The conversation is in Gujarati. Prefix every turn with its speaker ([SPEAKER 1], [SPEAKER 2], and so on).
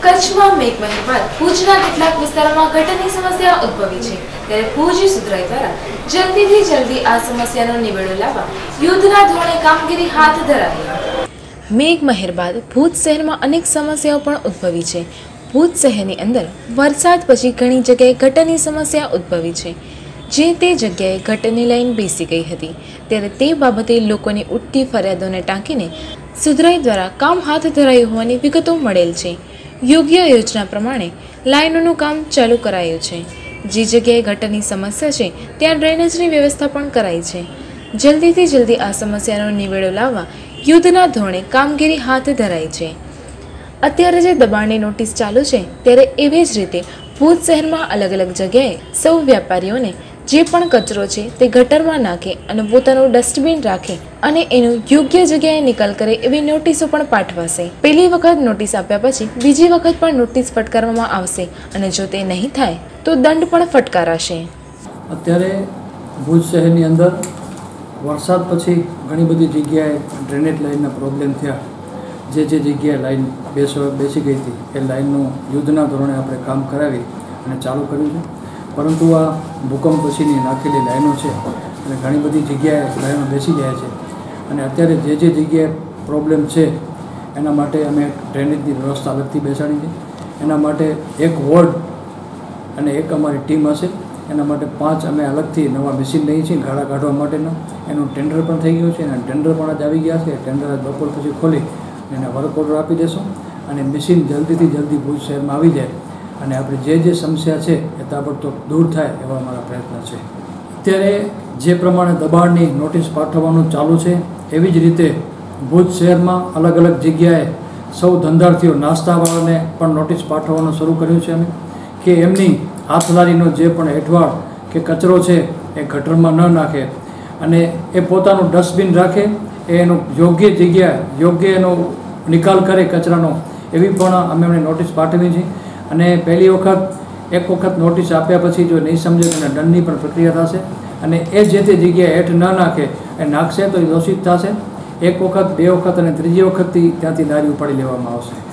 [SPEAKER 1] કચ્છમાં મેઘમહેર બાદ ભુજના કેટલાક વિસ્તારોમાં ગટરની સમસ્યા ઉદ્ભવી છે, ત્યારે ભુજ સુધરાઈ દ્વારા જલ્દીથી જલ્દી આ સમસ્યાનો નિવેડો લાવવા યુદ્ધના ધોરણે કામગીરી હાથ ધરાઈ। મેઘમહેર બાદ ભુજ શહેરમાં અનેક સમસ્યાઓ પણ ઉદ્ભવી છે। ભુજ શહેરની અંદર વરસાદ પછી ઘણી જગ્યાએ ગટરની સમસ્યા ઉદ્ભવી છે, જે તે જગ્યાએ ગટરની લાઈન બેસી ગઈ હતી, ત્યારે તે બાબતે લોકોની ઉઠતી ફરિયાદોને ટાંકીને સુધરાઈ દ્વારા કામ હાથ ધરાયું હોવાની વિગતો મળેલ છે। યોગ્ય યોજના પ્રમાણે લાઇનોનું કામ ચાલુ કરાયું છે। જે જગ્યાએ ગટરની સમસ્યા છે ત્યાં ડ્રેનેજની વ્યવસ્થા પણ કરાઈ છે। જલ્દીથી જલ્દી આ સમસ્યાનો નિવેડો લાવવા યુદ્ધના ધોરણે કામગીરી હાથ ધરાઈ છે। અત્યારે જે દબાણની નોટિસ ચાલુ છે, ત્યારે એવી જ રીતે ભુજ શહેરમાં અલગ અલગ જગ્યાએ સૌ વેપારીઓને જે પણ કચરો છે તે ગટરમાં નાખે અને પોતાનું ડસ્ટબિન રાખે અને એનો યોગ્ય જગ્યાએ નિકાલ કરે એવી નોટિસો પણ પાઠવાશે। પહેલી વખત નોટિસ આપ્યા પછી બીજી વખત પણ નોટિસ ફટકારવામાં આવશે અને જો તે નહીં થાય તો દંડ પણ ફટકારાશે।
[SPEAKER 2] અત્યારે ભુજ શહેરની અંદર વરસાદ પછી ઘણી બધી જગ્યાએ ડ્રેનેજ લાઇનના પ્રોબ્લેમ થયા। જે જગ્યાએ લાઇન બેસી ગઈ હતી એ લાઇનનું યુદ્ધના ધોરણે આપણે કામ કરાવી અને ચાલુ કર્યું છે, પરંતુ આ ભૂકંપ પછીની નાખેલી લાઈનો છે અને ઘણી બધી જગ્યાએ લાઈનો બેસી જાય છે અને અત્યારે જે જગ્યાએ પ્રોબ્લેમ છે એના માટે અમે ડ્રેનેજની વ્યવસ્થા અલગથી બેસાડી છે। એના માટે એક વોર્ડ અને એક અમારી ટીમ હશે। એના માટે 5 અમે અલગથી નવા મશીન લઈએ છીએ ગાળા કાઢવા માટેના। એનું ટેન્ડર પણ થઈ ગયું છે અને ટેન્ડર પણ આજ આવી ગયા છે। ટેન્ડર આજ બપોર પછી ખોલી એને વર્ક ઓર્ડર આપી દેશું અને મશીન જલ્દીથી જલ્દી ભુજ શહેરમાં આવી જાય અને આપણી જે સમસ્યા છે એ તાબડતોબ દૂર થાય એવા અમારા પ્રયત્ન છે। અત્યારે જે પ્રમાણે દબાણની નોટિસ પાઠવવાનું ચાલુ છે, એવી જ રીતે ભુજ શહેરમાં અલગ અલગ જગ્યાએ સૌ ધંધાર્થીઓ નાસ્તાવાળાને પણ નોટિસ પાઠવવાનું શરૂ કર્યું છે અમે, કે એમની હાથલારીનો જે પણ એઠવાડ કે કચરો છે એ ગટરમાં ન નાખે અને એ પોતાનું ડસ્ટબિન રાખે, એનો યોગ્ય જગ્યાએ યોગ્ય એનો નિકાલ કરે કચરાનો, એવી પણ અમે એમને નોટિસ પાઠવી છે। અને પહેલી વખત એક વખત નોટિસ આપ્યા પછી જો નહીં સમજે તો દંડની પણ પ્રક્રિયા થશે અને એ જે તે જગ્યાએ હેઠ ન નાખે એ નાખશે તો એ દોષિત થશે। એક વખત, બે વખત અને ત્રીજી વખતથી ત્યાંથી લારી ઉપાડી લેવામાં આવશે।